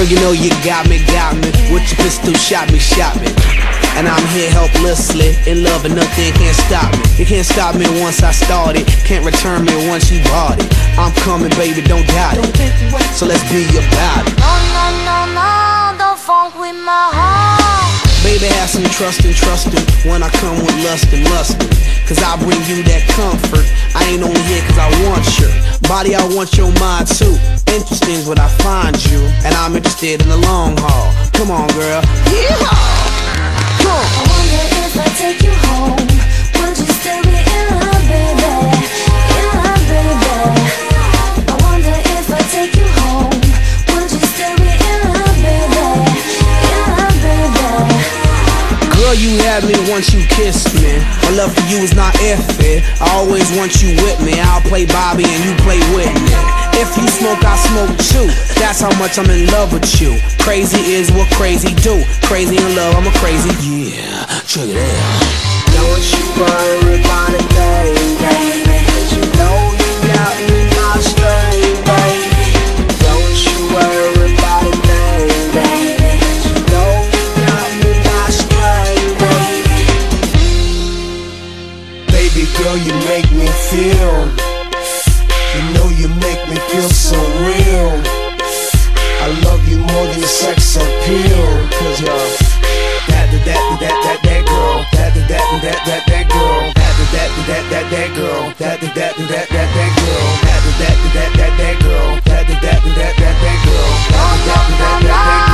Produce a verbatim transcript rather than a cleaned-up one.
Girl, you know you got me, got me. With your pistol, shot me, shot me. And I'm here helplessly, in love and nothing can't stop me. You can't stop me once I started, can't return me once you bought it. I'm coming, baby, don't doubt it. So let's be about it. No, no, no, no, don't funk with my heart. Baby, have some trust and trustin' when I come with lust and lustin'. Cause I bring you that comfort. I ain't only here cause I want your body, I want your mind too. Interesting is what I find you, and I'm interested in the long haul. Come on, girl. Yeehaw! Come on. I wonder if I take you home, would you still be in love, baby? In love, baby. I wonder if I take you home, would you still be in love, baby? In love, baby. Girl, you had me once you kissed me. My love for you is not iffy. I always want you with me. I'll play Bobby and you play Whitney. If you smoke, I smoke too. That's how much I'm in love with you. Crazy is what crazy do. Crazy in love, I'm a crazy, yeah. Check it out. Don't you worry about a thing, baby. Cause you know you got me not straight, baby. Don't you worry about a thing, baby. Cause you know you got me not straight, baby. Baby girl, you make me feel. You know you make me feel so real. I love you more than sex appeal. Cause you're that, that, that, that, that, that girl. That, that, that, that, that, that girl. That, that, that, that, that girl. That, that, that, that, that, that girl. That, that, that, that, that, that girl. That, that, that, that, that, that girl. That, that, that, that, that girl.